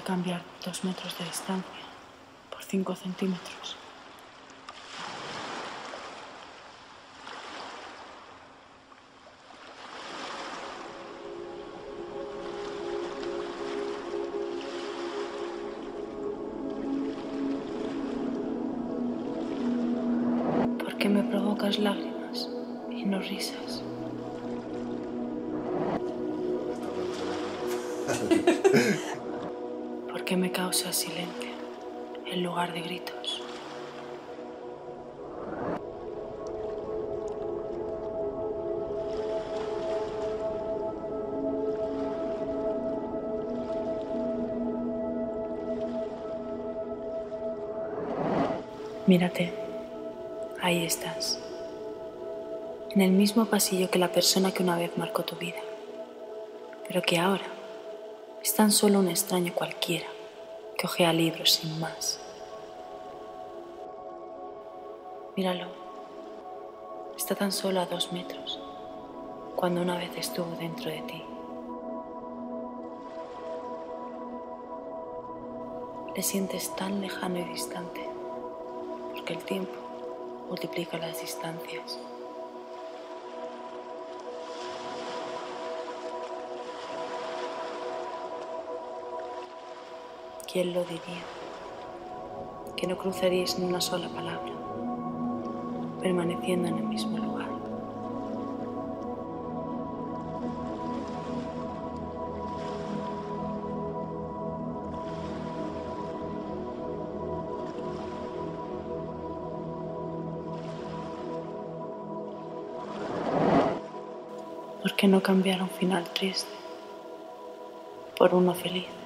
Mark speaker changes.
Speaker 1: cambiar 2 metros de distancia por 5 centímetros. ¿Por qué me provocas lágrimas y no risas? ¿Por qué me causas silencio en lugar de gritos? Mírate, ahí estás, en el mismo pasillo que la persona que una vez marcó tu vida, pero que ahora es tan solo un extraño cualquiera que hojea libros sin más. Míralo, está tan solo a 2 metros, cuando una vez estuvo dentro de ti. Le sientes tan lejano y distante, porque el tiempo multiplica las distancias. ¿Quién lo diría? Que no cruzaríais ni una sola palabra, permaneciendo en el mismo lugar. ¿Por qué no cambiar un final triste por uno feliz?